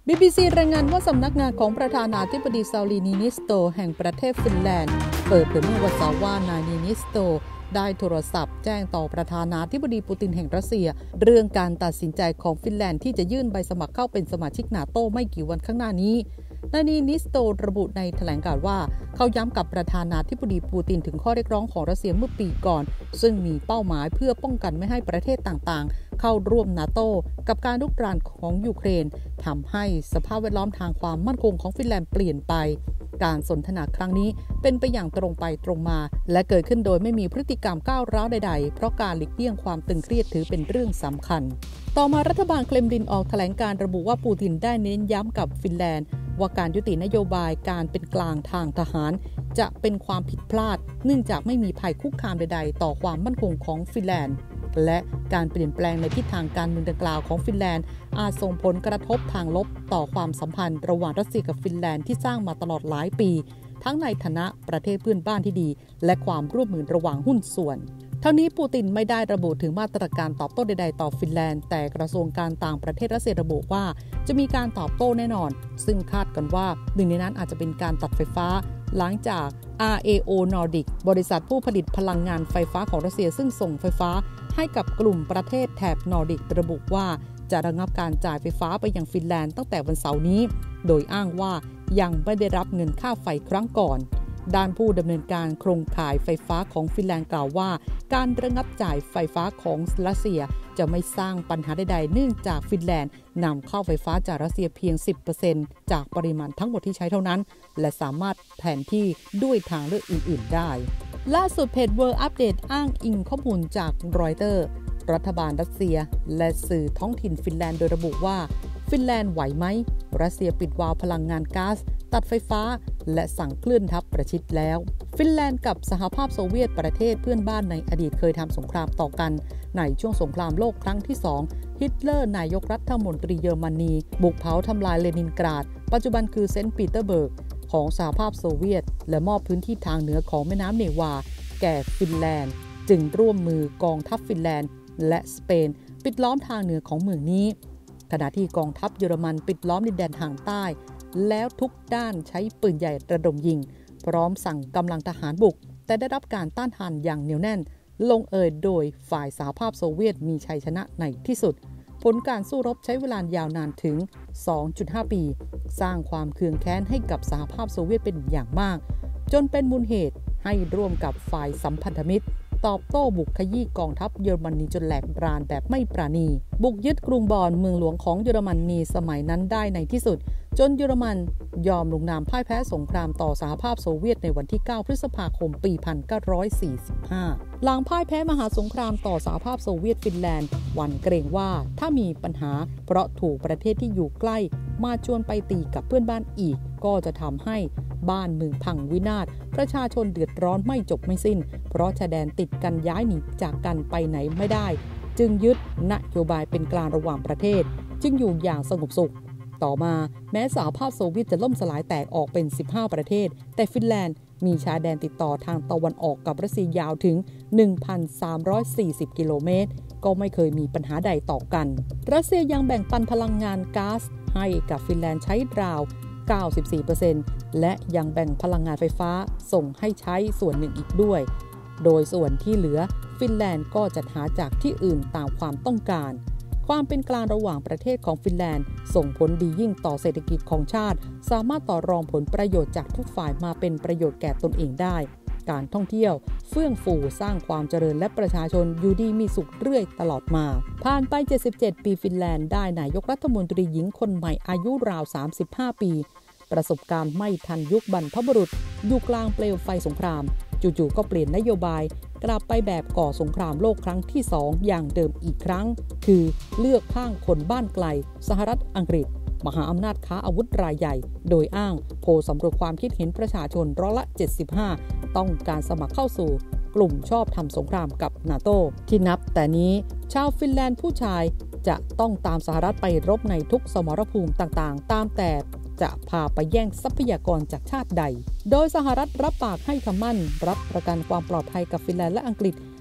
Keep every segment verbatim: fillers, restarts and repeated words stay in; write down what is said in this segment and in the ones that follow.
บี บี ซี รายงานว่าสำนักงานของประธานาธิบดีซาลีนีนิสโตแห่งประเทศฟินแลนด์เปิดเผยเมื่อวันเสาร์ว่านายนีนิสโตได้โทรศัพท์แจ้งต่อประธานาธิบดีปูตินแห่งรัสเซียเรื่องการตัดสินใจของฟินแลนด์ที่จะยื่นใบสมัครเข้าเป็นสมาชิกนาโต้ไม่กี่วันข้างหน้านี้นายนีนิสโตระบุในแถลงการว่าเขาย้ำกับประธานาธิบดีปูตินถึงข้อเรียกร้องของรัสเซียเมื่อปีก่อนซึ่งมีเป้าหมายเพื่อป้องกันไม่ให้ประเทศต่างๆเข้าร่วมนาโต้กับการรุกรานของยูเครนทำให้สภาพแวดล้อมทางความมั่นคงของฟินแลนด์เปลี่ยนไปการสนทนาครั้งนี้เป็นไปอย่างตรงไปตรงมาและเกิดขึ้นโดยไม่มีพฤติกรรมก้าวร้าวใดๆเพราะการหลีกเลี่ยงความตึงเครียดถือเป็นเรื่องสำคัญต่อมารัฐบาลเครมลินออกแถลงการระบุว่าปูตินได้เน้นย้ำกับฟินแลนด์ว่าการยุตินโยบายการเป็นกลางทางทหารจะเป็นความผิดพลาดเนื่องจากไม่มีภัยคุกคามใดๆต่อความมั่นคงของฟินแลนด์และการเปลี่ยนแปลงในทิศทางการเมืองดังกล่าวของฟินแลนด์อาจส่งผลกระทบทางลบต่อความสัมพันธ์ระหว่างรัสเซียกับฟินแลนด์ที่สร้างมาตลอดหลายปีทั้งในฐานะประเทศเพื่อนบ้านที่ดีและความร่วมมือระหว่างหุ้นส่วนทั้งนี้ปูตินไม่ได้ระบุถึงมาตรการตอบโต้ใดๆต่อฟินแลนด์แต่กระทรวงการต่างประเทศรัสเซียระบุว่าจะมีการตอบโต้แน่นอนซึ่งคาดกันว่าหนึ่งในนั้นอาจจะเป็นการตัดไฟฟ้าหลังจาก อาร์ เอ โอ Nordic บริษัทผู้ผลิตพลังงานไฟฟ้าของรัสเซียซึ่งส่งไฟฟ้าให้กับกลุ่มประเทศแถบนอร์ดิกระบุว่าจะระงับการจ่ายไฟฟ้าไปยังฟินแลนด์ตั้งแต่วันเสาร์นี้โดยอ้างว่ายังไม่ได้รับเงินค่าไฟครั้งก่อนด้านผู้ดำเนินการโครงข่ายไฟฟ้าของฟินแลนด์กล่าวว่าการระงับจ่ายไฟฟ้าของรัสเซียจะไม่สร้างปัญหาใดๆเนื่องจากฟินแลนด์นำเข้าไฟฟ้าจากรัสเซียเพียง สิบเปอร์เซ็นต์ จากปริมาณทั้งหมดที่ใช้เท่านั้นและสามารถแทนที่ด้วยทางเลือกอื่นๆได้ล่าสุดเพจ World Update อ้างอิงข้อมูลจากรอยเตอร์รัฐบาลรัสเซียและสื่อท้องถิ่นฟินแลนด์โดยระบุว่าฟินแลนด์ไหวไหมรัสเซียปิดวาล์วพลังงานก๊าซตัดไฟฟ้าและสั่งเคลื่อนทัพประชิดแล้วฟินแลนด์กับสหภาพโซเวียตประเทศเพื่อนบ้านในอดีตเคยทำสงครามต่อกันในช่วงสงครามโลกครั้งที่สองฮิตเลอร์นายกรัฐมนตรีเยอรมนีบุกเผาทำลายเลนินกราดปัจจุบันคือเซนต์ปีเตอร์เบิร์กของสหภาพโซเวียตและมอบพื้นที่ทางเหนือของแม่น้ำเนวาแก่ฟินแลนด์จึงร่วมมือกองทัพฟินแลนด์และสเปนปิดล้อมทางเหนือของเมืองนี้ขณะที่กองทัพเยอรมันปิดล้อมดินแดนทางใต้แล้วทุกด้านใช้ปืนใหญ่ระดมยิงพร้อมสั่งกำลังทหารบุกแต่ได้รับการต้านทานอย่างเหนียวแน่นลงเอยโดยฝ่ายสหภาพโซเวียตมีชัยชนะในที่สุดผลการสู้รบใช้เวลายาวนานถึง สองจุดห้า ปีสร้างความเคืองแค้นให้กับสหภาพโซเวียตเป็นอย่างมากจนเป็นมูลเหตุให้ร่วมกับฝ่ายสัมพันธมิตรตอบโต้บุกขยี้กองทัพเยอรมนีจนแหลกรานแบบไม่ปราณีบุกยึดกรุงบอนเมืองหลวงของเยอรมนีสมัยนั้นได้ในที่สุดจนเยอรมันยอมลงนามพ่ายแพ้สงครามต่อสหภาพโซเวียตในวันที่เก้าพฤษภาคมปีหนึ่งพันเก้าร้อยสี่สิบห้าหลังพ่ายแพ้มหาสงครามต่อสหภาพโซเวียตฟินแลนด์หวั่นเกรงว่าถ้ามีปัญหาเพราะถูกประเทศที่อยู่ใกล้มาชวนไปตีกับเพื่อนบ้านอีกก็จะทำให้บ้านเมืองพังวินาศประชาชนเดือดร้อนไม่จบไม่สิ้นเพราะชายแดนติดกันย้ายหนีจากกันไปไหนไม่ได้จึงยึดนโยบายเป็นกลางระหว่างประเทศจึงอยู่อย่างสงบสุขต่อมาแม้สหภาพโซเวียตจะล่มสลายแตกออกเป็นสิบห้าประเทศแต่ฟินแลนด์มีชายแดนติดต่อทางตะวันออกกับรัสเซียยาวถึง หนึ่งพันสามร้อยสี่สิบ กิโลเมตรก็ไม่เคยมีปัญหาใดต่อกันรัสเซียยังแบ่งปันพลังงานก๊าซให้กับฟินแลนด์ใช้ราว เก้าสิบสี่เปอร์เซ็นต์ และยังแบ่งพลังงานไฟฟ้าส่งให้ใช้ส่วนหนึ่งอีกด้วยโดยส่วนที่เหลือฟินแลนด์ก็จัดหาจากที่อื่นตามความต้องการความเป็นกลางระหว่างประเทศของฟินแลนด์ส่งผลดียิ่งต่อเศรษฐกิจของชาติสามารถต่อรองผลประโยชน์จากทุกฝ่ายมาเป็นประโยชน์แก่ตนเองได้การท่องเที่ยวเฟื่องฟูสร้างความเจริญและประชาชนอยู่ดีมีสุขเรื่อยตลอดมาผ่านไปเจ็ดสิบเจ็ดปีฟินแลนด์ได้นายกรัฐมนตรีหญิงคนใหม่อายุราวสามสิบห้าปีประสบการณ์ไม่ทันยุคบรรพบุรุษอยู่กลางเปลวไฟสงครามจู่ๆก็เปลี่ยนนโยบายกลับไปแบบก่อสงครามโลกครั้งที่สองอย่างเดิมอีกครั้งคือเลือกข้างคนบ้านไกลสหรัฐอังกฤษมหาอำนาจค้าอาวุธรายใหญ่โดยอ้างโพลสำรวจความคิดเห็นประชาชนร้อยละเจ็ดสิบห้าต้องการสมัครเข้าสู่กลุ่มชอบทำสงครามกับนาโต้ที่นับแต่นี้ชาวฟินแลนด์ผู้ชายจะต้องตามสหรัฐไปรบในทุกสมรภูมิต่างๆตามแต่จะพาไปแย่งทรัพยากรจากชาติใดโดยสหรัฐรับปากให้คำมั่นรับประกันความปลอดภัยกับฟินแลนด์และอังกฤษ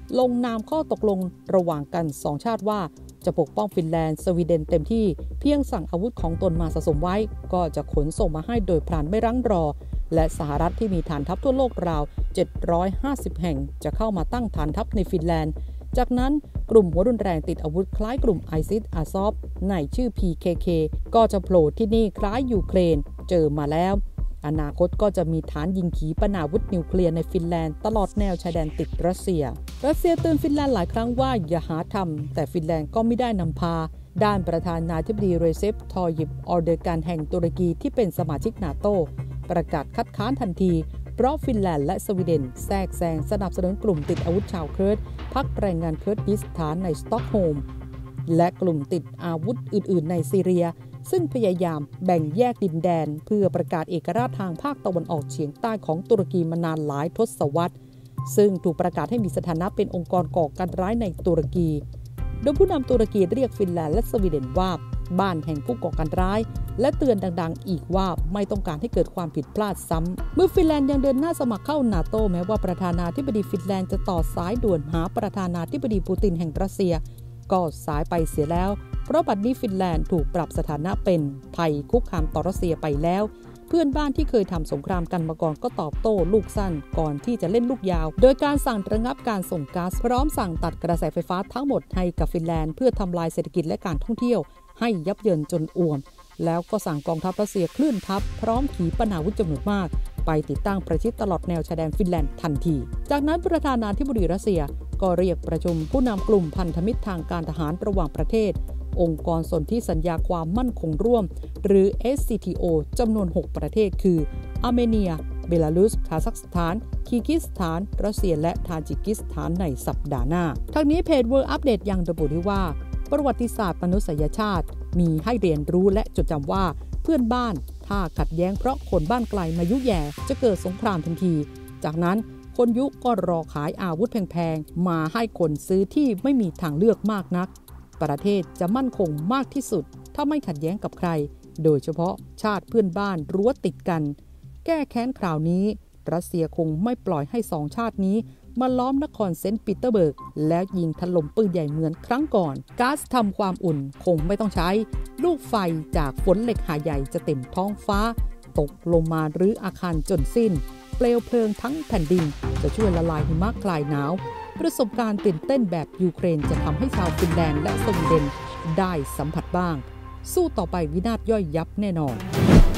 ลงนามข้อตกลงระหว่างกันสองชาติว่าจะปกป้องฟินแลนด์สวีเดนเต็มที่เพียงสั่งอาวุธของตนมาสะสมไว้ก็จะขนส่งมาให้โดยพลันไม่รั้งรอและสหรัฐที่มีฐานทัพทั่วโลกราวเจ็ดร้อยห้าสิบแห่งจะเข้ามาตั้งฐานทัพในฟินแลนด์จากนั้นกลุ่มหัวรุนแรงติดอาวุธคล้ายกลุ่มไอซิสอาซอฟในชื่อ พี เค เค ก็จะโผล่ที่นี่คล้ายยูเครนเจอมาแล้วอนาคตก็จะมีฐานยิงขีปนาวุธนิวเคลียร์ในฟินแลนด์ตลอดแนวชายแดนติดรัสเซียรัสเซียเตือนฟินแลนด์หลายครั้งว่าอย่าหาทำแต่ฟินแลนด์ก็ไม่ได้นำพาด้านประธานาธิบดีเรเซป ทอยิป ออร์เดอร์การแห่งตุรกีที่เป็นสมาชิกนาโตประกาศคัดค้านทันทีเพราะฟินแลนด์และสวีเดนแทรกแซงสนับสนุนกลุ่มติดอาวุธชาวเคิร์ดพรรคแรงงานเคิร์ดิสถานในสต็อกโฮล์มและกลุ่มติดอาวุธอื่นๆในซีเรียซึ่งพยายามแบ่งแยกดินแดนเพื่อประกาศเอกราชทางภาคตะวันออกเฉียงใต้ของตุรกีมานานหลายทศวรรษซึ่งถูกประกาศให้มีสถานะเป็นองค์กรก่อการร้ายในตุรกีโดยผู้นำตุรกีเรียกฟินแลนด์และสวีเดนว่าบ้านแห่งผู้ก่อการร้ายและเตือนดังๆอีกว่าไม่ต้องการให้เกิดความผิดพลาดซ้ำเมื่อฟินแลนด์ยังเดินหน้าสมัครเข้านาโตแม้ว่าประธานาธิบดีฟินแลนด์จะต่อสายด่วนหาประธานาธิบดีปูตินแห่งรัสเซียก็สายไปเสียแล้วเพราะบัดนี้ฟินแลนด์ถูกปรับสถานะเป็นภัยคุกคามต่อรัสเซียไปแล้วเพื่อนบ้านที่เคยทำสงครามกันมาก่อนก็ตอบโต้ลูกสั้นก่อนที่จะเล่นลูกยาวโดยการสั่งระงับการส่งก๊าซพร้อมสั่งตัดกระแสไฟฟ้าทั้งหมดให้กับฟินแลนด์เพื่อทำลายเศรษฐกิจและการท่องเที่ยวให้ยับเยินจนอ่วมแล้วก็สั่งกองทัพรัสเซียเคลื่อนทัพพร้อมขีปนาวุธจำนวนมากไปติดตั้งประชิดตลอดแนวชายแดนฟินแลนด์ทันทีจากนั้นประธานาธิบดีรัสเซียก็เรียกประชุมผู้นำกลุ่มพันธมิตรทางการทหารระหว่างประเทศองค์กรสนธิสัญญาความมั่นคงร่วมหรือ เอส ซี ที โอ จำนวนหกประเทศคืออาร์เมเนียเบลารุสคาซัคสถานคีร์กิสถานรัสเซียและทาจิกิสถานในสัปดาห์หน้าทั้งนี้เพจ World Update ยังระบุด้วยว่าประวัติศาสตร์มนุษยชาติมีให้เรียนรู้และจดจำว่าเพื่อนบ้านถ้าขัดแย้งเพราะคนบ้านไกลมายุแย่จะเกิดสงครามทันทีจากนั้นคนยุก็รอขายอาวุธแพงๆมาให้คนซื้อที่ไม่มีทางเลือกมากนักประเทศจะมั่นคงมากที่สุดถ้าไม่ขัดแย้งกับใครโดยเฉพาะชาติเพื่อนบ้านรั้วติดกันแก้แค้นคราวนี้รัสเซียคงไม่ปล่อยให้สองชาตินี้มาล้อมนครเซนต์ปีเตอร์เบิร์กแล้วยิงถล่มปืนใหญ่เหมือนครั้งก่อนก๊าซทำความอุ่นคงไม่ต้องใช้ลูกไฟจากฝนเหล็กหาใหญ่จะเต็มท้องฟ้าตกลงมารื้ออาคารจนสิ้นเปลวเพลิงทั้งแผ่นดินจะช่วยละลายหิมะคลายหนาวประสบการณ์ตื่นเต้นแบบยูเครนจะทำให้ชาวฟินแลนด์และสวีเดนได้สัมผัสบ้างสู้ต่อไปวินาศย่อยยับแน่นอน